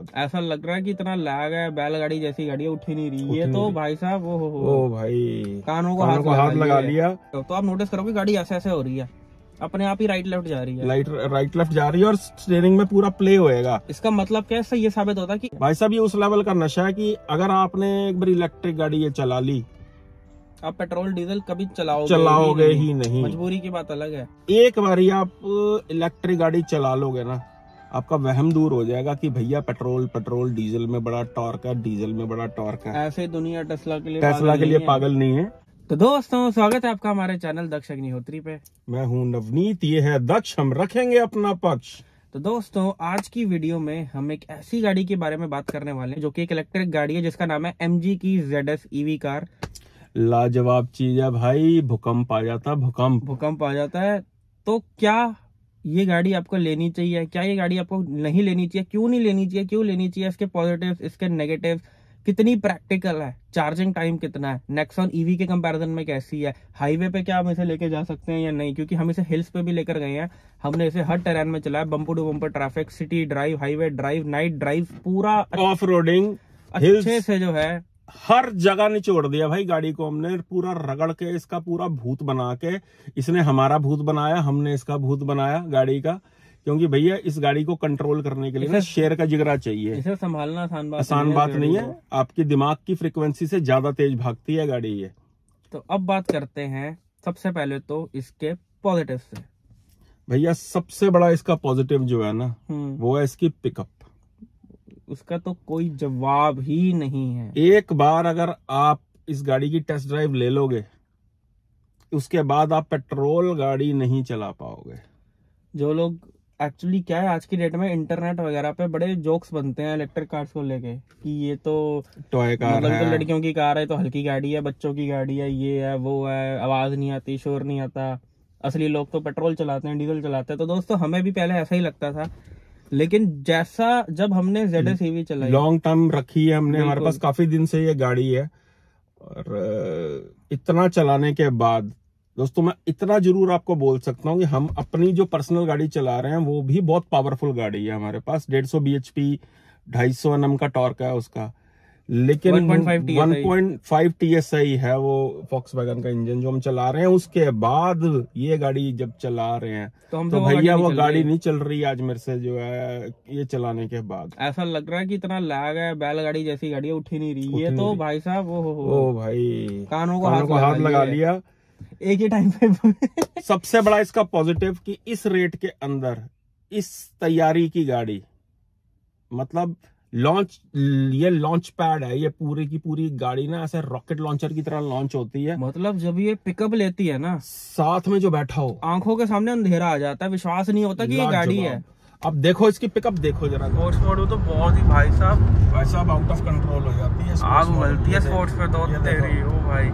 बाद। ऐसा लग रहा है कि इतना लैग है, बैलगाड़ी जैसी गाड़ी उठ ही नहीं रही है। तो भाई साहब ओ भाई कानों को हाथ लगा लिया। तो आप नोटिस करोगे गाड़ी ऐसे ऐसे हो रही है, अपने आप ही राइट लेफ्ट जा रही है, राइट लेफ्ट जा रही है और स्टीयरिंग में पूरा प्ले होएगा। इसका मतलब क्या है? इससे ये साबित होता है कि भाई साहब ये उस लेवल का नशा है कि अगर आपने एक बार इलेक्ट्रिक गाड़ी ये चला ली, आप पेट्रोल डीजल कभी चलाओगे ही नहीं। मजबूरी की बात अलग है। एक बार ही आप इलेक्ट्रिक गाड़ी चला लोगे ना, आपका वहम दूर हो जाएगा कि भैया पेट्रोल डीजल में बड़ा टॉर्क है, डीजल में बड़ा टॉर्क है। ऐसे दुनिया टेस्ला के लिए पागल नहीं है। तो दोस्तों स्वागत है आपका हमारे चैनल दक्ष अग्निहोत्री पे। मैं हूं नवनीत, ये है दक्ष, हम रखेंगे अपना पक्ष। तो दोस्तों आज की वीडियो में हम एक ऐसी गाड़ी के बारे में बात करने वाले हैं जो कि एक इलेक्ट्रिक गाड़ी है जिसका नाम है MG की ZS EV कार। लाजवाब चीज है भाई, भूकंप आ जाता है। तो क्या ये गाड़ी आपको लेनी चाहिए? क्या ये गाड़ी आपको नहीं लेनी चाहिए? क्यों नहीं लेनी चाहिए? क्यों लेनी चाहिए? इसके पॉजिटिव्स, इसके नेगेटिव्स, कितनी प्रैक्टिकल है, चार्जिंग टाइम कितना है, नेक्सॉन EV के कंपैरिजन में कैसी है, हाईवे पे क्या हम इसे लेके जा सकते हैं या नहीं, क्योंकि हम इसे हिल्स पे भी लेकर गए हैं, हमने इसे हर टेरेन में चलाया, bumper to bumper traffic, city drive, highway drive, night drive, पूरा ऑफ रोडिंग अच्छे से जो है हर जगह निचोड़ दिया भाई गाड़ी को। हमने पूरा रगड़ के इसका पूरा भूत बना के, इसने हमारा भूत बनाया, हमने इसका भूत बनाया गाड़ी का। क्योंकि भैया इस गाड़ी को कंट्रोल करने के लिए ना शेर का जिगरा चाहिए। इसे संभालना आसान बात नहीं है। आपकी दिमाग की फ्रीक्वेंसी से ज्यादा तेज भागती है गाड़ी ये। तो अब बात करते हैं सबसे पहले तो इसके पॉजिटिव से। भैया सबसे बड़ा इसका पॉजिटिव जो है ना वो है इसकी पिकअप। उसका तो कोई जवाब ही नहीं है। एक बार अगर आप इस गाड़ी की टेस्ट ड्राइव ले लोगे, उसके बाद आप पेट्रोल गाड़ी नहीं चला पाओगे। जो लोग एक्चुअली क्या है, आज की डेट में इंटरनेट वगैरह पे बड़े जोक्स बनते हैं इलेक्ट्रिक कार्स को लेके कि ये तो टॉय कार मतलब है, तो लड़कियों की कार है, तो हल्की गाड़ी है, बच्चों की गाड़ी है, ये है वो है, आवाज नहीं आती, शोर नहीं आता। असली लोग तो पेट्रोल चलाते हैं, डीजल चलाते हैं। तो दोस्तों हमें भी पहले ऐसा ही लगता था, लेकिन जैसा जब हमने ZS EV चलाई, लॉन्ग टर्म रखी है हमने, हमारे पास काफी दिन से ये गाड़ी है, और इतना चलाने के बाद दोस्तों मैं इतना जरूर आपको बोल सकता हूँ कि हम अपनी जो पर्सनल गाड़ी चला रहे हैं वो भी बहुत पावरफुल गाड़ी है। हमारे पास 150 bhp 250 Nm का टॉर्क है उसका, लेकिन 1.5 TSI है वो Volkswagen का इंजन जो हम चला रहे हैं। उसके बाद ये गाड़ी जब चला रहे हैं तो भैया वो गाड़ी नहीं चल रही आज मेरे से, जो है ये चलाने के बाद ऐसा लग रहा है कि इतना लैग है, बैलगाड़ी जैसी गाड़ी उठ ही नहीं रही है। तो भाई साहब ओ भाई कानों को हाथ लगा लिया एक ही टाइम पे। सबसे बड़ा इसका पॉजिटिव कि इस रेट के अंदर इस तैयारी की गाड़ी, मतलब ये लॉन्च पैड है, ये पूरी की पूरी गाड़ी ना ऐसे रॉकेट लॉन्चर की तरह लॉन्च होती है। मतलब जब ये पिकअप लेती है ना, साथ में जो बैठा हो आंखों के सामने अंधेरा आ जाता है, विश्वास नहीं होता कि ये गाड़ी है। अब देखो इसकी पिकअप देखो जरा, स्पोर्ट्स मोड में तो बहुत ही भाई साहब आउट ऑफ कंट्रोल हो जाती है, आग उगलती है स्पोर्ट्स पे तो तेरी। ओ भाई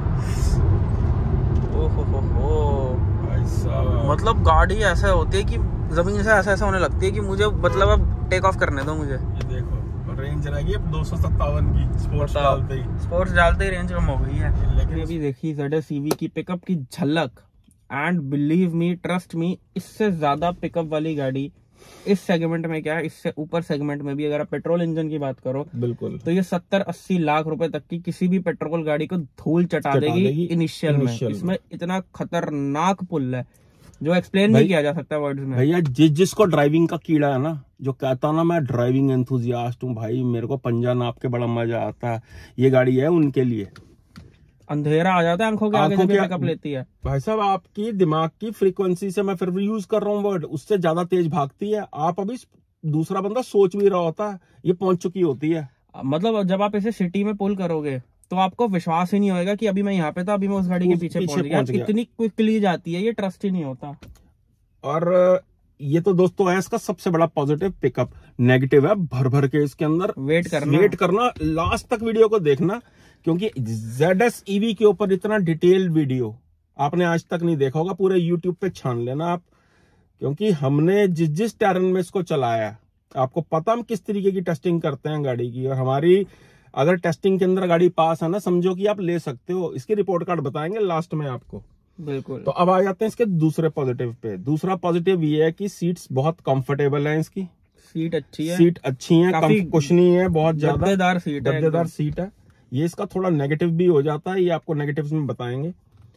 भाई साहब, मतलब गाड़ी ऐसा होती है कि जमीन से ऐसा होने लगती है कि मुझे मतलब अब टेक ऑफ करने दो मुझे। ये देखो रेंज रहेगी अब 257 की, स्पोर्ट्स डालते ही रेंज कम हो गई है। लेकिन अभी देखी ZS EV की पिकअप की झलक, and believe me, trust me, इससे ज्यादा पिकअप वाली गाड़ी इस सेगमेंट में क्या है, इससे ऊपर सेगमेंट में भी अगर आप पेट्रोल इंजन की बात करो बिल्कुल, तो ये 70-80 लाख रुपए तक की किसी भी पेट्रोल गाड़ी को धूल चटा देगी इनिशियल में। इसमें इतना खतरनाक पुल है जो एक्सप्लेन नहीं किया जा सकता वर्ड्स में। भैया जिसको ड्राइविंग का कीड़ा है ना, जो कहता ना मैं ड्राइविंग एंथुजियास्ट हूँ भाई, मेरे को पंजा नाप के बड़ा मजा आता है, ये गाड़ी है उनके लिए। अंधेरा आ जाता है आंखों के आगे जब पिकअप लेती है। भाई साहब आपकी दिमाग की फ्रीक्वेंसी से, मैं फिर भी यूज कर रहा हूँ वर्ड, उससे ज्यादा तेज भागती है। आप अभी दूसरा बंदा सोच भी रहा होता है, ये पहुंच चुकी होती है। मतलब जब आप इसे सिटी में पुल करोगे तो आपको विश्वास ही नहीं होगा कि अभी मैं यहाँ पे था, अभी मैं उस गाड़ी के पीछे पहुंच गया। इतनी क्विकली जाती है, ये ट्रस्ट ही नहीं होता। और ये तो दोस्तों है इसका सबसे बड़ा पॉजिटिव। पिकअप नेगेटिव है भर भर के इसके अंदर वेट करना लास्ट तक वीडियो को देखना, क्योंकि ZS EV के ऊपर इतना डिटेल वीडियो आपने आज तक नहीं देखा होगा। पूरे YouTube पे छान लेना आप, क्योंकि हमने जिस टेरेन में इसको चलाया, आपको पता हम किस तरीके की टेस्टिंग करते हैं गाड़ी की। और हमारी अगर टेस्टिंग के अंदर गाड़ी पास है ना, समझो कि आप ले सकते हो। इसकी रिपोर्ट कार्ड बताएंगे लास्ट में आपको बिल्कुल। तो अब आ जाते हैं इसके दूसरे पॉजिटिव पे। दूसरा पॉजिटिव ये है कि सीट्स बहुत कंफर्टेबल है इसकी। सीट अच्छी है, सीट अच्छी है, काफी कुशनी है, बहुत ज्यादा गद्देदार सीट है, गद्देदार सीट है। ये इसका थोड़ा नेगेटिव भी हो जाता है, ये आपको नेगेटिव्स में बताएंगे।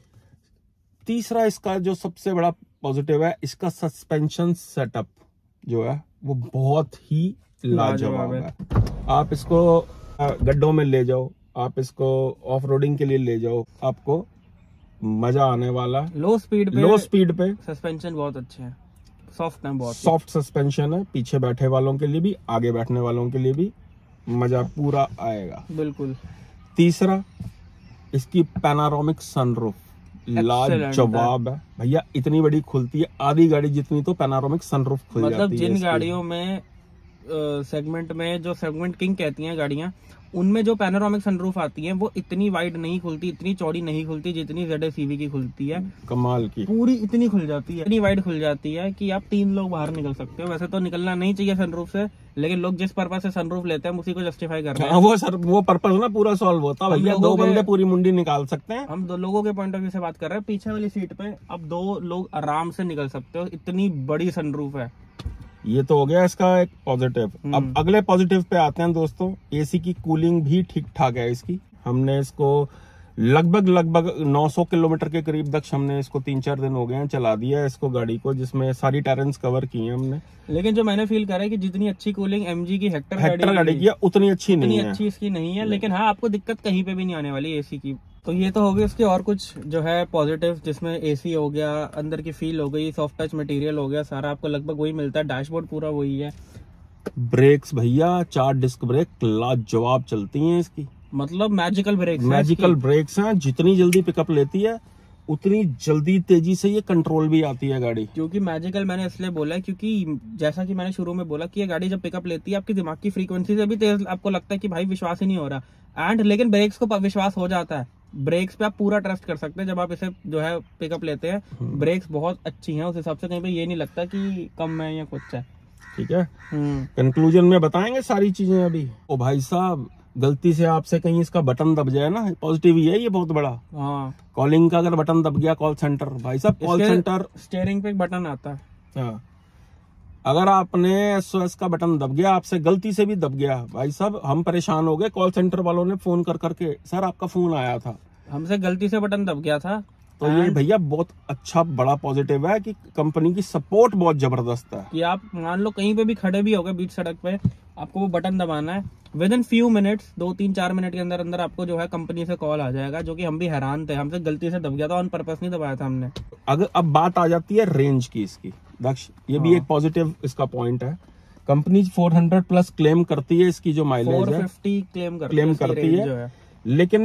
तीसरा इसका जो सबसे बड़ा पॉजिटिव है, इसका सस्पेंशन सेटअप जो है वो बहुत ही लाजवाब है। आप इसको गड्ढों में ले जाओ, आप इसको ऑफ रोडिंग के लिए ले जाओ, आपको मजा आने वाला। लो स्पीड पे सस्पेंशन बहुत अच्छे हैं, सॉफ्ट है, बहुत सॉफ्ट सस्पेंशन है। पीछे बैठे वालों के लिए भी, आगे बैठने वालों के लिए भी मजा पूरा आएगा। बिल्कुल। तीसरा, इसकी पैनारोमिक सनरूफ लाजवाब है भैया, इतनी बड़ी खुलती है, आधी गाड़ी जितनी तो पैनारोमिक सनरूफ खुल जाती है। मतलब जिन गाड़ियों में सेगमेंट में, जो सेगमेंट किंग कहती हैं गाड़ियां, उनमें जो पैनोरामिक सनरूफ आती है वो इतनी वाइड नहीं खुलती, इतनी चौड़ी नहीं खुलती जितनी ZS EV की खुलती है। कमाल की, पूरी इतनी खुल जाती है, इतनी वाइड खुल जाती है कि आप 3 लोग बाहर निकल सकते हो। वैसे तो निकलना नहीं चाहिए सनरूफ से, लेकिन लोग जिस पर्पस से सनरूफ लेते हैं उसी को जस्टिफाई कर रहे हैं। वो पर्पस ना पूरा सॉल्व होता है भैया, 2 बंदे पूरी मुंडी निकाल सकते हैं। हम 2 लोगों के पॉइंट ऑफ व्यू से बात कर रहे हैं। पीछे वाली सीट पे अब 2 लोग आराम से निकल सकते हो, इतनी बड़ी सनरूफ है। ये तो हो गया इसका एक पॉजिटिव। अब अगले पॉजिटिव पे आते हैं दोस्तों। एसी की कूलिंग भी ठीक ठाक है इसकी। हमने इसको लगभग 900 किलोमीटर के करीब तक हमने इसको 3-4 दिन हो गए हैं चला दिया है इसको, गाड़ी को, जिसमें सारी टेरेंस कवर की है हमने। लेकिन जो मैंने फील करा है कि जितनी अच्छी कूलिंग MG की हेक्टर गाड़ी की है उतनी अच्छी नहीं है, अच्छी इसकी नहीं है। लेकिन हाँ, आपको दिक्कत कहीं पे भी नहीं आने वाली एसी की। तो ये तो हो गई उसके और कुछ जो है पॉजिटिव, जिसमें एसी हो गया, अंदर की फील हो गई, सॉफ्ट टच मटेरियल हो गया, सारा आपको लगभग वही मिलता है। डैशबोर्ड पूरा वही है। ब्रेक्स भैया 4 डिस्क ब्रेक लाजवाब चलती हैं इसकी, मतलब मैजिकल ब्रेक्स हैं। जितनी जल्दी पिकअप लेती है उतनी जल्दी तेजी से ये कंट्रोल भी आती है गाड़ी। क्योंकि मैजिकल मैंने इसलिए बोला क्योंकि जैसा कि मैंने शुरू में बोला कि ये गाड़ी जब पिकअप लेती है आपकी दिमाग की फ्रीक्वेंसी से भी तेज आपको लगता है कि भाई विश्वास ही नहीं हो रहा। लेकिन ब्रेक्स को विश्वास हो जाता है। ब्रेक्स पे आप पूरा ट्रस्ट कर सकते हैं जब आप इसे जो है पिकअप लेते हैं। ब्रेक्स बहुत अच्छी हैं, उस हिसाब से कहीं पे ये नहीं लगता कि कम है या कुछ है। ठीक है, कंक्लूजन में बताएंगे सारी चीजें अभी। ओ भाई साहब, गलती से आपसे कहीं इसका बटन दब जाए ना, पॉजिटिव ही है ये बहुत बड़ा। हाँ, कॉलिंग का अगर बटन दब गया, कॉल सेंटर, भाई साहब कॉल सेंटर स्टीयरिंग पे एक बटन आता है। हाँ, अगर आपने SOS का बटन दब गया, आपसे गलती से भी दब गया, भाई साहब हम परेशान हो गए। कॉल सेंटर वालों ने फोन कर करके, सर आपका फोन आया था, हमसे गलती से बटन दब गया था। तो ये भैया बहुत अच्छा बड़ा पॉजिटिव है कि कंपनी की सपोर्ट बहुत जबरदस्त है। कि आप मान लो कहीं पे भी खड़े भी हो गए बीच सड़क पे, आपको वो बटन दबाना है, within few minutes, 2-3-4 minute के अंदर अंदर आपको जो है कंपनी से कॉल आ जाएगा। जो कि हम भी हैरान थे, हमसे गलती से दब गया था, ऑन पर्पस नहीं दबाया था हमने। अगर अब बात आ जाती है रेंज की इसकी, दक्ष, ये भी एक पॉजिटिव इसका पॉइंट है। कंपनी 400 प्लस क्लेम करती है इसकी जो माइलेज है, 450 क्लेम करती है, लेकिन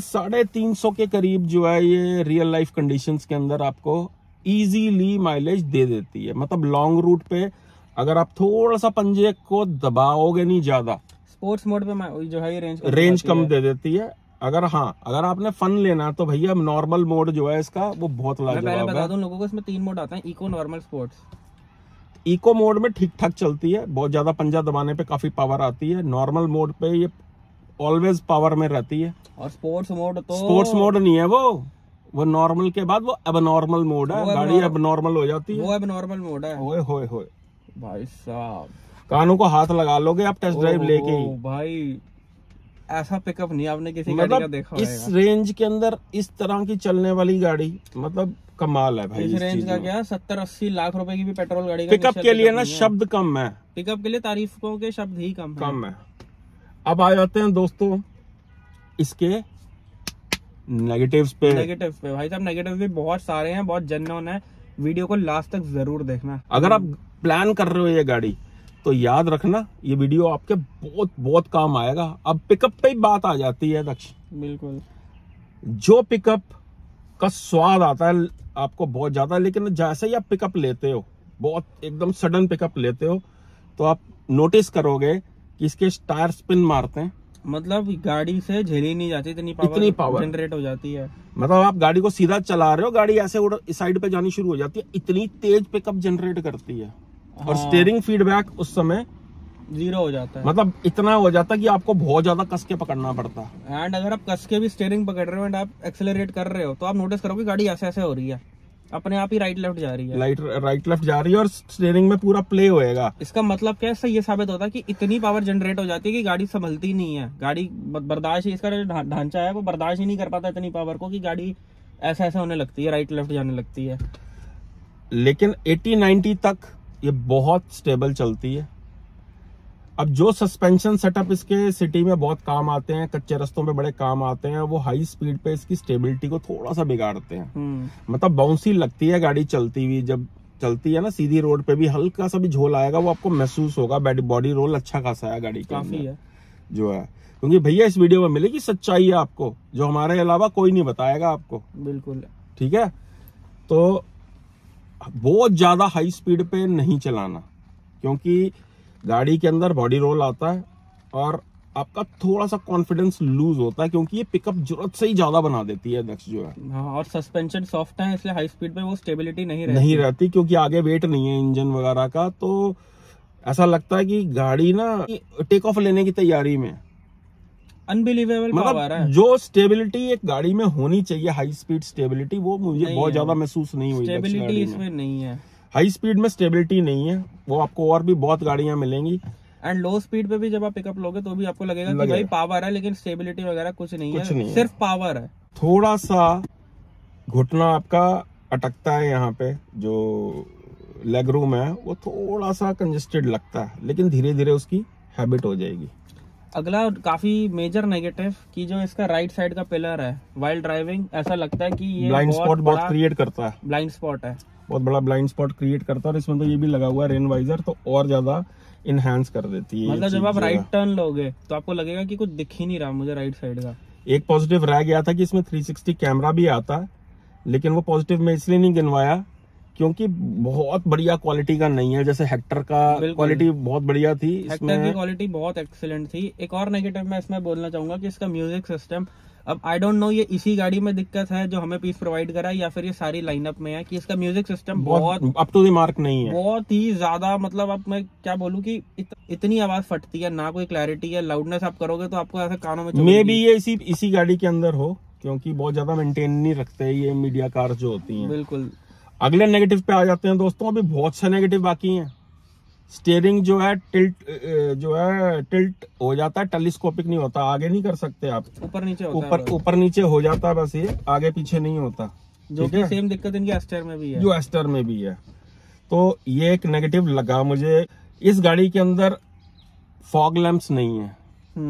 350 के करीब जो है ये रियल लाइफ कंडीशंस के अंदर आपको इजीली माइलेज दे देती है। मतलब लॉन्ग रूट पे अगर आप थोड़ा सा पंजे को दबाओगे नहीं ज्यादा, स्पोर्ट्स मोड पे जो है ये रेंज कम दे देती है। अगर आपने फन लेना तो भैया नॉर्मल मोड जो है इसका वो बहुत लाजवाब है। मैं बता दूं लोगों को, इसमें 3 मोड आते हैं, eco, normal, sports. Eco mode में ठीक ठाक चलती है, बहुत ज्यादा पंजा दबाने पे काफी पावर आती है। नॉर्मल मोड पे ये ऑलवेज पावर में रहती है। और स्पोर्ट्स मोड नहीं है वो नॉर्मल के बाद वो अब मोड है, गाड़ी अब नॉर्मल हो जाती है, वो अब नॉर्मल मोड है। ओए होए होए भाई साहब, कानों को हाथ लगा लोगे आप टेस्ट ड्राइव लेके ही। भाई ऐसा पिकअप नहीं आपने किसी मतलब गाड़ी का देखा होगा। इस रेंज के अंदर इस तरह की चलने वाली गाड़ी मतलब कमाल है भाई। इस रेंज का क्या 70-80 लाख रुपए की भी पेट्रोल गाड़ी का पिकअप के लिए ना शब्द कम है, पिकअप के लिए तारीफों के शब्द ही कम है। अब आ जाते हैं दोस्तों इसके नेगेटिव्स पे भाई साहब, नेगेटिव भी बहुत सारे हैं, बहुत जेन्युइन है। वीडियो को लास्ट तक जरूर देखना। अगर आप प्लान कर रहे हो ये गाड़ी तो याद रखना ये वीडियो आपके बहुत बहुत काम आएगा। अब पिकअप पे ही बात आ जाती है दक्ष। बिल्कुल, जो पिकअप का स्वाद आता है आपको बहुत ज्यादा, लेकिन जैसे ही आप पिकअप लेते हो, बहुत एकदम सडन पिकअप लेते हो, तो आप नोटिस करोगे कि इसके टायर स्पिन मारते हैं। मतलब गाड़ी से झेली नहीं जाती, इतनी पावर जनरेट हो जाती है। मतलब आप गाड़ी को सीधा चला रहे हो, गाड़ी ऐसे इस साइड पे जानी शुरू हो जाती है, इतनी तेज पिकअप जनरेट करती है। और स्टीयरिंग फीडबैक उस समय 0 हो जाता है। मतलब इतना हो जाता है कि आपको बहुत ज्यादा कस के पकड़ना पड़ता है। एंड अगर आप कस के भी स्टीयरिंग पकड़ रहे हो एंड आप एक्सेलरेट कर रहे हो तो आप नोटिस करोगे गाड़ी ऐसे ऐसे हो रही है। अपने आप ही राइट लेफ्ट जा रही है, राइट लेफ्ट जा रही है और स्टीयरिंग में पूरा प्ले होएगा। इसका मतलब क्या है, ये साबित होता है कि इतनी पावर जनरेट हो जाती है कि गाड़ी संभलती नहीं है, गाड़ी बर्दाश्त ही, इसका जो ढांचा है वो बर्दाश्त ही नहीं कर पाता इतनी पावर को कि गाड़ी ऐसा ऐसा होने लगती है, राइट लेफ्ट जाने लगती है। लेकिन 80-90 तक ये बहुत स्टेबल चलती है। अब जो सस्पेंशन सेटअप इसके सिटी में बहुत काम आते हैं, कच्चे रास्तों पे बड़े काम आते हैं, वो हाई स्पीड पे इसकी स्टेबिलिटी को थोड़ा सा बिगाड़ते हैं। मतलब बाउंसी लगती है गाड़ी चलती हुई, जब चलती है ना सीधी रोड पे भी हल्का सा भी झोल आएगा, वो आपको महसूस होगा। बॉडी रोल अच्छा खासा है गाड़ी के काफी है जो है, क्योंकि भैया इस वीडियो में मिलेगी सच्चाई है आपको, जो हमारे अलावा कोई नहीं बताएगा आपको। बिल्कुल ठीक है, तो बहुत ज्यादा हाई स्पीड पे नहीं चलाना, क्योंकि गाड़ी के अंदर बॉडी रोल आता है और आपका थोड़ा सा कॉन्फिडेंस लूज होता है, क्योंकि ये पिकअप जरूरत से ही ज्यादा बना देती है दक्ष जो है। हाँ, और सस्पेंशन सॉफ्ट है इसलिए हाई स्पीड पे वो स्टेबिलिटी नहीं रहती, क्योंकि आगे वेट नहीं है इंजन वगैरह का, तो ऐसा लगता है कि गाड़ी ना टेक ऑफ लेने की तैयारी में। अनबिलीवेबल पावर है। जो स्टेबिलिटी एक गाड़ी में होनी चाहिए, हाई स्पीड स्टेबिलिटी, वो मुझे बहुत ज्यादा महसूस नहीं हुई। स्टेबिलिटी इसमें नहीं है, हाई स्पीड में स्टेबिलिटी नहीं है, वो आपको और भी बहुत गाड़ियां मिलेंगी। एंड लो स्पीड पे भी जब आप पिकअप लोगे तो भी आपको लगेगा कि भाई पावर है, लेकिन स्टेबिलिटी वगैरह कुछ नहीं है, सिर्फ पावर है। थोड़ा सा घुटना आपका अटकता है यहाँ पे, जो लेग रूम है वो थोड़ा सा कंजेस्टेड लगता है, लेकिन धीरे धीरे उसकी हैबिट हो जाएगी। अगला काफी मेजर नेगेटिव कि जो इसका राइट साइड का पिलर है, वाइल्ड ड्राइविंग ऐसा लगता है कि ये ब्लाइंड स्पॉट बहुत क्रिएट करता है। ब्लाइंड स्पॉट है, बहुत बड़ा ब्लाइंड स्पॉट क्रिएट करता है, और इसमें तो ये भी लगा हुआ है रेन वाइजर, तो और ज्यादा इनहेंस कर देती है। मतलब जब आप राइट टर्न लोगे तो आपको लगेगा कि कुछ दिख ही नहीं रहा मुझे राइट साइड का। एक पॉजिटिव रह गया था कि इसमें 360 कैमरा भी आता है, लेकिन वो पॉजिटिव में इसलिए नहीं गिनवाया क्योंकि बहुत बढ़िया क्वालिटी का नहीं है। जैसे हेक्टर का क्वालिटी बहुत बढ़िया थी, हेक्टर की क्वालिटी बहुत एक्सीलेंट थी। एक और नेगेटिव मैं इसमें बोलना चाहूंगा कि इसका म्यूजिक सिस्टम, अब आई डोंट नो ये इसी गाड़ी में दिक्कत है जो हमें पीस प्रोवाइड करा है या फिर ये सारी लाइनअप में है कि इसका म्यूजिक सिस्टम बहुत अप टू द मार्क नहीं है, बहुत ही ज्यादा। मतलब अब मैं क्या बोलूं कि इतनी आवाज फटती है, ना कोई क्लैरिटी है, लाउडनेस आप करोगे तो आपको ऐसे कानों में मे बी ये इसी गाड़ी के अंदर हो, क्योंकि बहुत ज्यादा मेंटेन नहीं रखते ये मीडिया कार जो होती हैं। बिल्कुल। अगले नेगेटिव पे आ जाते हैं दोस्तों, अभी बहुत से नेगेटिव बाकी हैं। स्टीयरिंग जो है टिल्ट हो जाता है, टेलीस्कोपिक नहीं होता, आगे नहीं कर सकते आप, ऊपर नीचे होता है, ऊपर नीचे हो जाता है बस, ये आगे पीछे नहीं होता, जो कि सेम दिक्कत इनकी एस्टर में भी है, जो एस्टर में भी है। तो ये एक नेगेटिव लगा मुझे। इस गाड़ी के अंदर फॉग लैंप्स नहीं है,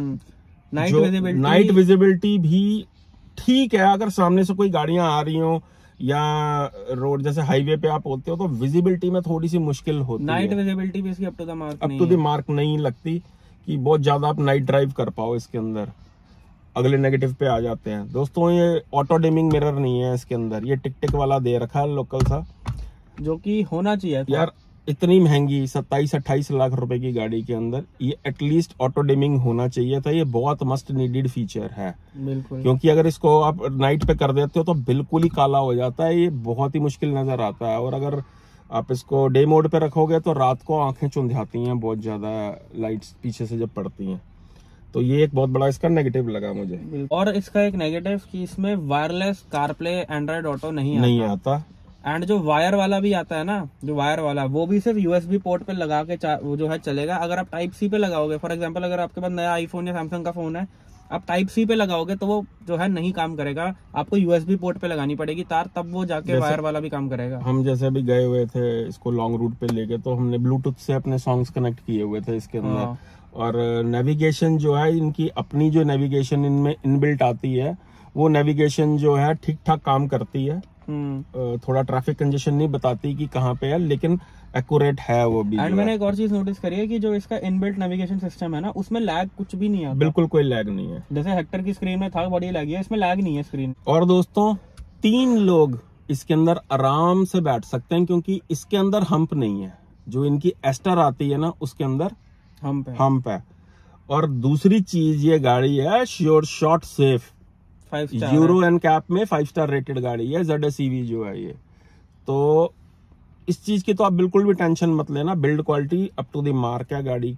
नाइट विजिबिलिटी भी ठीक है। अगर सामने से कोई गाड़ियां आ रही हो या रोड जैसे हाईवे पे आप होते हो तो विजिबिलिटी में थोड़ी सी मुश्किल होती है। नाइट विजिबिलिटी भी इसकी अप टू द मार्क नहीं लगती कि बहुत ज्यादा आप नाइट ड्राइव कर पाओ इसके अंदर। अगले नेगेटिव पे आ जाते हैं दोस्तों, ये ऑटो डिमिंग मिरर नहीं है इसके अंदर, ये टिक टिक वाला दे रखा है लोकल सा, जो कि होना चाहिए यार। इतनी महंगी 27-28 लाख रुपए की गाड़ी के अंदर ये एटलीस्ट ऑटो डिमिंग होना चाहिए था। ये बहुत मस्ट नीडेड फीचर है, बिल्कुल, क्योंकि अगर इसको आप नाइट पे कर देते हो तो बिल्कुल ही काला हो जाता है, ये बहुत ही मुश्किल नजर आता है। और अगर आप इसको डे मोड पे रखोगे तो रात को आंखें चुंधियाती हैं बहुत ज्यादा, लाइट्स पीछे से जब पड़ती हैं। तो ये एक बहुत बड़ा इसका नेगेटिव लगा मुझे। और इसका एक नेगेटिव कि इसमें वायरलेस कारप्ले एंड्रॉइड ऑटो नहीं आता। एंड जो वायर वाला भी आता है ना, जो वायर वाला, वो भी सिर्फ यूएसबी पोर्ट पे लगा के वो जो है चलेगा। अगर आप टाइप सी पे लगाओगे, फॉर एग्जांपल अगर आपके पास नया आईफोन या सैमसंग का फोन है, आप टाइप सी पे लगाओगे तो वो जो है नहीं काम करेगा, आपको यूएसबी पोर्ट पे लगानी पड़ेगी तार, तब वो जाके वायर वाला भी काम करेगा। हम जैसे अभी गए हुए थे इसको लॉन्ग रूट पे लेके, तो हमने ब्लूटूथ से अपने सॉन्ग्स कनेक्ट किए हुए थे इसके अंदर। और नेविगेशन जो है, इनकी अपनी जो नेविगेशन इनमें इनबिल्ट आती है, वो नेविगेशन जो है ठीक ठाक काम करती है। थोड़ा ट्रैफिक कंजेशन नहीं बताती कि कहाँ पे है, लेकिन एक्यूरेट है वो भी। एंड मैंने एक और चीज नोटिस करी है कि जो इसका इनबिल्ट नेविगेशन सिस्टम है ना, उसमें लैग कुछ भी नहीं आता, बिल्कुल कोई लैग नहीं है। जैसे हेक्टर की स्क्रीन में था बड़ी लैग है, इसमें लैग नहीं है स्क्रीन। और दोस्तों 3 लोग इसके अंदर आराम से बैठ सकते हैं, क्योंकि इसके अंदर हम्प नहीं है। जो इनकी एस्टर आती है ना, उसके अंदर हम्प है। और दूसरी चीज, ये गाड़ी है short safe, 5 star Euro NCAP में 5 स्टार रेटेड गाड़ी है ZSEV जो है ये। तो इस चीज की तो आप बिल्कुल भी टेंशन मत लेना, build quality up to the mark है गाड़ी की।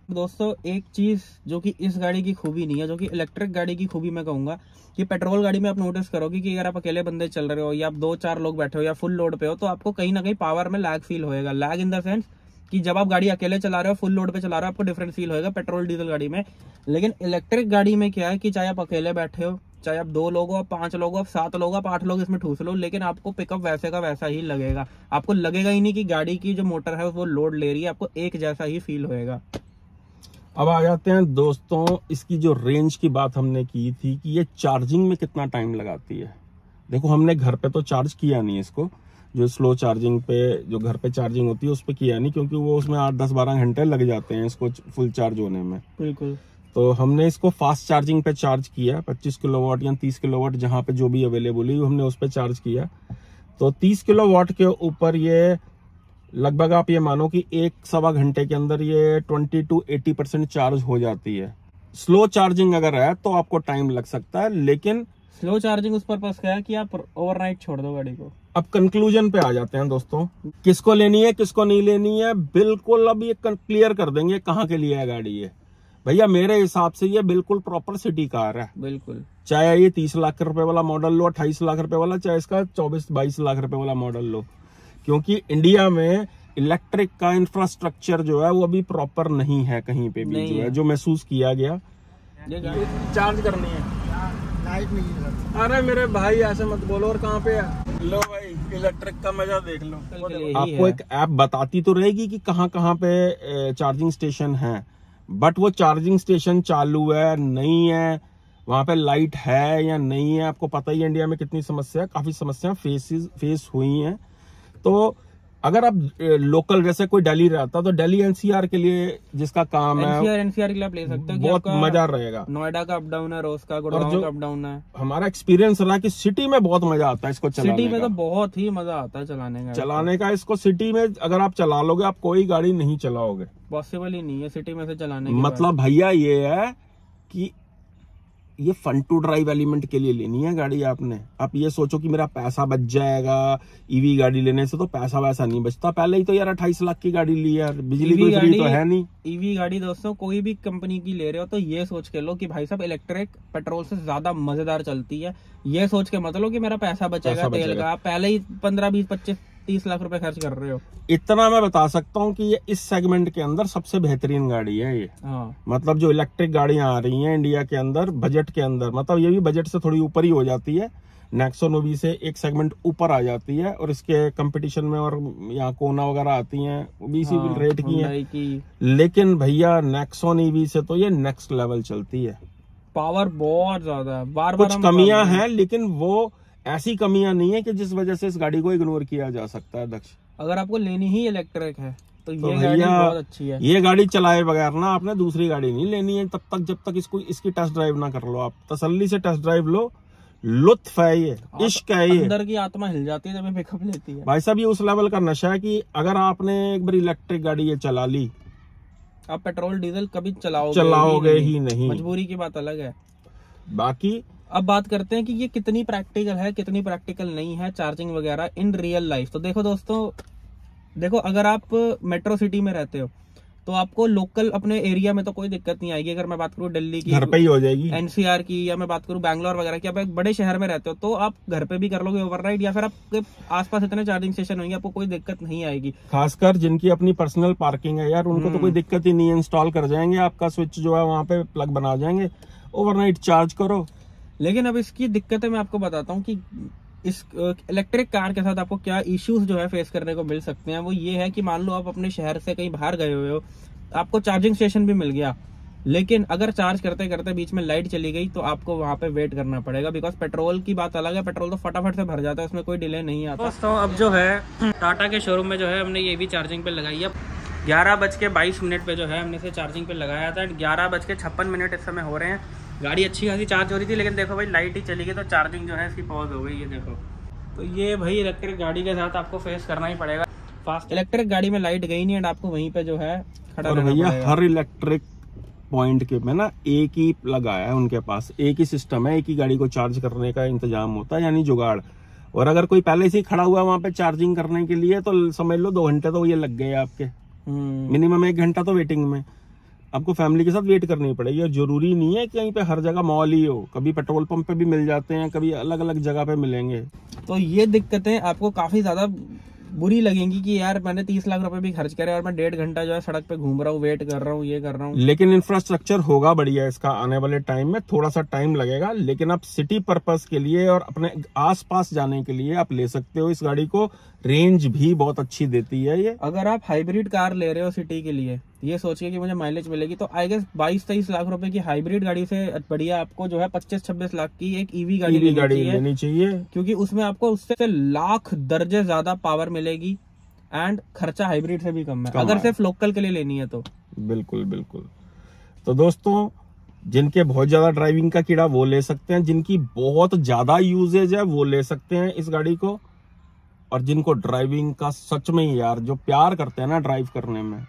दोस्तों एक चीज जो कि इस गाड़ी की खूबी नहीं है, जो कि इलेक्ट्रिक गाड़ी की खूबी मैं कहूंगा कि पेट्रोल गाड़ी में आप नोटिस करोगे कि अगर आप अकेले बंदे चल रहे हो या आप 2-4 लोग बैठे हो या फुल लोड पे हो, तो आपको कहीं ना कहीं पावर में लैग फील होएगा। लैग इन द सेंस कि जब आप गाड़ी अकेले चला रहे हो, फुल लोड पे चला रहे हो, आपको डिफरेंस फील होएगा पेट्रोल डीजल गाड़ी में। लेकिन इलेक्ट्रिक गाड़ी में क्या है कि चाहे आप अकेले बैठे हो, चाहे आप 2 लोग हो, आप 5 लोग हो, आप 7 लोग हो, आप 8 लोग इसमें ठूस लो, लेकिन आपको पिकअप वैसे का वैसा ही लगेगा। आपको लगेगा ही नहीं कि गाड़ी की जो मोटर है वो लोड ले रही है, आपको एक जैसा ही फील होएगा। अब आ जाते हैं दोस्तों, इसकी जो रेंज की बात हमने की थी कि ये चार्जिंग में कितना टाइम लगाती है। देखो हमने घर पे तो चार्ज किया नहीं इसको, जो स्लो चार्जिंग पे जो घर पे चार्जिंग होती है उस पे किया नहीं, क्योंकि वो उसमें 8-10-12 घंटे लग जाते हैं इसको फुल चार्ज होने में। बिल्कुल। तो हमने इसको फास्ट चार्जिंग पे चार्ज किया, 25 किलोवाट या 30 किलोवाट जहां पे जो भी अवेलेबल हुई हमने उस पे चार्ज किया। तो 30 किलोवाट के ऊपर ये लगभग आप ये मानो कि 1-1.25 घंटे के अंदर ये 20 to 80% चार्ज हो जाती है। स्लो चार्जिंग अगर है तो आपको टाइम लग सकता है, लेकिन स्लो चार्जिंग उस पर्पस का है कि आप ओवरनाइट छोड़ दो गाड़ी को। अब कंक्लूजन पे आ जाते हैं दोस्तों, किसको लेनी है किसको नहीं लेनी है, बिल्कुल अब ये क्लियर कर देंगे कहाँ के लिए है गाड़ी ये। भैया मेरे हिसाब से ये बिल्कुल प्रॉपर सिटी कार है। बिल्कुल, चाहे ये 30 लाख रुपए वाला मॉडल लो, 28 लाख रुपए वाला, चाहे इसका 24-22 लाख रुपए वाला मॉडल लो, क्योंकि इंडिया में इलेक्ट्रिक का इंफ्रास्ट्रक्चर जो है वो अभी प्रॉपर नहीं है कहीं पे भी, जो है जो महसूस किया गया। चार्ज करनी है, लाइट नहीं है। अरे मेरे भाई ऐसे मत बोलो। और कहाँ पे है? लो भाई इलेक्ट्रिक का मजा देख लो। आपको एक ऐप बताती तो रहेगी कि कहाँ पे चार्जिंग स्टेशन है, बट वो चार्जिंग स्टेशन चालू है नहीं है, वहां पे लाइट है या नहीं है, आपको पता ही है इंडिया में कितनी समस्या, काफी समस्या फेस हुई हैं। तो अगर आप लोकल जैसे कोई दिल्ली रहता तो दिल्ली एनसीआर के लिए जिसका काम है, एनसीआर के लिए आप ले सकते हो, बहुत मजा रहेगा। नोएडा का अप डाउन है, रोज का, गुड़गांव का अप डाउन है। हमारा एक्सपीरियंस रहा कि सिटी में बहुत मजा आता है इसको चलाने सिटी में तो बहुत ही मजा आता है चलाने का। इसको सिटी में अगर आप चला लोगे आप कोई गाड़ी नहीं चलाओगे, पॉसिबल ही नहीं है सिटी में से चलाने मतलब भैया ये है कि ये फन टू ड्राइव एलिमेंट के लिए लेनी है गाड़ी आपने। आप ये सोचो कि मेरा पैसा बच जाएगा ईवी गाड़ी लेने से, तो पैसा वैसा नहीं बचता। पहले ही तो यार 28 लाख की गाड़ी ली यार, बिजली कोई फ्री तो है नहीं। ईवी गाड़ी दोस्तों कोई भी कंपनी की ले रहे हो तो ये सोच के लो कि भाई साहब इलेक्ट्रिक पेट्रोल से ज्यादा मजेदार चलती है। ये सोच के मत लो कि मेरा पैसा बचेगा तेल का। आप पहले ही 15-20-25-30 लाख रुपए खर्च कर रहे हो। इतना मैं बता सकता हूँ कि ये इस सेगमेंट के अंदर सबसे बेहतरीन गाड़ी है ये। मतलब जो इलेक्ट्रिक गाड़ियां आ रही हैं इंडिया के अंदर बजट के अंदर, मतलब ये भी बजट से थोड़ी ऊपर ही हो जाती है, नेक्सॉन ओवी से एक सेगमेंट ऊपर आ जाती है, और इसके कंपटीशन में और यहाँ कोना वगैरह आती हैं वो भी इसी रेट की हैं। लेकिन भैया नेक्सॉन ईवी से तो ये नेक्स्ट लेवल चलती है, पावर बहुत ज्यादा है। बार कुछ कमियां हैं लेकिन वो ऐसी कमियां नहीं है कि जिस वजह से इस गाड़ी को इग्नोर किया जा सकता है। दक्ष, अगर आपको लेनी ही इलेक्ट्रिक है तो ये गाड़ी बहुत अच्छी है। ये गाड़ी चलाए बगैर ना आपने दूसरी गाड़ी नहीं लेनी है तब तक, जब तक इसकी टेस्ट ड्राइव ना कर लो। आप तसल्ली से टेस्ट ड्राइव लो, लुत्फ है ये, इश्क है ये, अंदर की आत्मा हिल जाती है जब ये पिकअप लेती है। भाई साहब ये उस लेवल का नशा है कि अगर आपने एक बार इलेक्ट्रिक गाड़ी ये चला ली, आप पेट्रोल डीजल कभी चलाओगे ही नहीं। मजबूरी की बात अलग है। बाकी अब बात करते हैं कि ये कितनी प्रैक्टिकल है कितनी प्रैक्टिकल नहीं है चार्जिंग वगैरह इन रियल लाइफ। तो देखो दोस्तों, देखो अगर आप मेट्रो सिटी में रहते हो तो आपको लोकल अपने एरिया में तो कोई दिक्कत नहीं आएगी। अगर मैं बात करूँ दिल्ली की, घर पे ही हो जाएगी, एनसीआर की, या मैं बात करूँ बैंगलोर वगैरह की, आप एक बड़े शहर में रहते हो तो आप घर पे भी कर लोगे ओवरराइड, या फिर आपके आसपास इतने चार्जिंग स्टेशन होंगे आपको कोई दिक्कत नहीं आएगी। खासकर जिनकी अपनी पर्सनल पार्किंग है यार, उनको तो कोई दिक्कत ही नहीं है, इंस्टॉल कर जाएंगे, आपका स्विच जो है वहां पे प्लग बना जाएंगे, ओवरनाइट चार्ज करो। लेकिन अब इसकी दिक्कतें मैं आपको बताता हूँ कि इस इलेक्ट्रिक कार के साथ आपको क्या इश्यूज जो है फेस करने को मिल सकते हैं। वो ये है कि मान लो आप अपने शहर से कहीं बाहर गए हुए हो, आपको चार्जिंग स्टेशन भी मिल गया, लेकिन अगर चार्ज करते करते बीच में लाइट चली गई तो आपको वहां पे वेट करना पड़ेगा। बिकॉज पेट्रोल की बात अलग है, पेट्रोल तो फटाफट से भर जाता है, उसमें कोई डिले नहीं आता। दोस्तों अब जो है टाटा के शोरूम में जो है हमने ये भी चार्जिंग पे लगाई है। 11:22 पे जो है हमने इसे चार्जिंग पे लगाया था। 11:56 इस समय हो रहे हैं। गाड़ी अच्छी खासी चार्ज हो रही थी, लेकिन देखो भाई लाइट ही चली गई तो चार्जिंग जो है इसकी पॉज हो गई है। देखो तो ये भाई इलेक्ट्रिक गाड़ी के साथ आपको फेस करना ही पड़ेगा। फास्ट इलेक्ट्रिक गाड़ी में लाइट गई नहीं एंड आपको वहीं पे जो है खड़ा रहना पड़ेगा। भैया हर इलेक्ट्रिक पॉइंट के में ना एक ही लगाया है उनके पास, एक ही सिस्टम है, एक ही गाड़ी को चार्ज करने का इंतजाम होता है, यानी जुगाड़। और अगर कोई पहले से ही खड़ा हुआ वहां पे चार्जिंग करने के लिए तो समझ लो 2 घंटे तो ये लग गए आपके, मिनिमम 1 घंटा तो वेटिंग में। आपको फैमिली के साथ वेट करनी पड़ेगी। और जरूरी नहीं है कि कहीं पे हर जगह मॉल ही हो, कभी पेट्रोल पंप पे भी मिल जाते हैं, कभी अलग अलग जगह पे मिलेंगे। तो ये दिक्कतें आपको काफी ज्यादा बुरी लगेंगी कि यार मैंने 30 लाख रुपए भी खर्च करे और मैं 1.5 घंटा जो है सड़क पे घूम रहा हूँ, वेट कर रहा हूँ, ये कर रहा हूँ। लेकिन इंफ्रास्ट्रक्चर होगा बढ़िया इसका। आने वाले टाइम में थोड़ा सा टाइम लगेगा, लेकिन आप सिटी पर्पस के लिए और अपने आसपास जाने के लिए आप ले सकते हो इस गाड़ी को। रेंज भी बहुत अच्छी देती है ये। अगर आप हाइब्रिड कार ले रहे हो सिटी के लिए, ये सोचिए कि मुझे माइलेज मिलेगी, तो आई गेस 22-23 लाख रुपए की हाइब्रिड गाड़ी से बढ़िया आपको जो है 25-26 लाख की एक ईवी गाड़ी लेनी चाहिए, क्योंकि उसमें आपको उससे लाख दर्जे ज्यादा पावर मिलेगी एंड खर्चा हाइब्रिड से भी कम है, अगर सिर्फ लोकल के लिए लेनी है तो। बिल्कुल बिल्कुल। तो दोस्तों, जिनके बहुत ज्यादा ड्राइविंग का कीड़ा वो ले सकते हैं, जिनकी बहुत ज्यादा यूजेज है वो ले सकते हैं इस गाड़ी को। और जिनको ड्राइविंग का सच में ही यार, जो प्यार करते हैं ना ड्राइव करने में,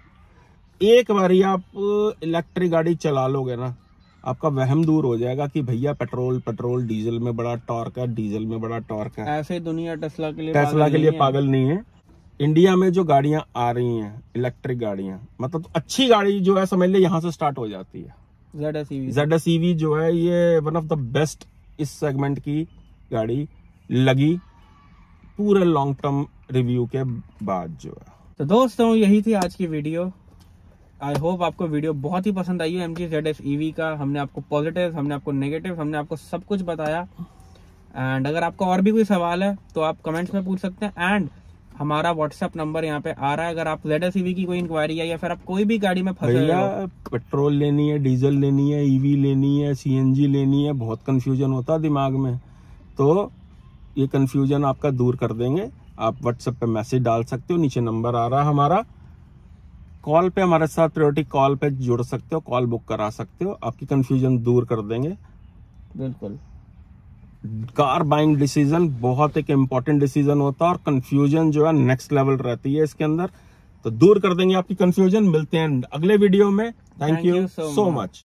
एक बारी आप इलेक्ट्रिक गाड़ी चला लोगे ना, आपका वहम दूर हो जाएगा कि भैया पेट्रोल डीजल में बड़ा टॉर्क है, डीजल में बड़ा टॉर्क है। ऐसे दुनिया टेस्ला के लिए पागल नहीं है। इंडिया में जो गाड़ियां आ रही हैं इलेक्ट्रिक गाड़ियां, मतलब अच्छी गाड़ी जो है समझ ले यहाँ से स्टार्ट हो जाती है। ZS EV जो है ये वन ऑफ द बेस्ट इस सेगमेंट की गाड़ी लगी पूरे लॉन्ग टर्म रिव्यू के बाद जो है। तो दोस्तों, यही थी आज की वीडियो। आई होप आपको वीडियो बहुत ही पसंद आई हो MG ZS EV का। हमने आपको पॉजिटिव, हमने आपको नेगेटिव, हमने आपको सब कुछ बताया। एंड अगर आपका और भी कोई सवाल है तो आप कमेंट्स में पूछ सकते हैं। एंड हमारा व्हाट्सएप नंबर यहाँ पे आ रहा है, अगर आप ZS EV की कोई इंक्वायरी है या फिर आप कोई भी गाड़ी में फंसे हो, पेट्रोल लेनी है, डीजल लेनी है, EV लेनी है, CNG लेनी है, बहुत कंफ्यूजन होता है दिमाग में, तो ये कंफ्यूजन आपका दूर कर देंगे। आप व्हाट्सएप पे मैसेज डाल सकते हो, नीचे नंबर आ रहा है हमारा। कॉल पे हमारे साथ प्रायोरिटी कॉल पे जुड़ सकते हो, कॉल बुक करा सकते हो, आपकी कंफ्यूजन दूर कर देंगे। बिल्कुल। कार बाइंग डिसीजन बहुत एक इम्पोर्टेंट डिसीजन होता है और कंफ्यूजन जो है नेक्स्ट लेवल रहती है इसके अंदर, तो दूर कर देंगे आपकी कंफ्यूजन। मिलते हैं अगले वीडियो में। Thank you so much.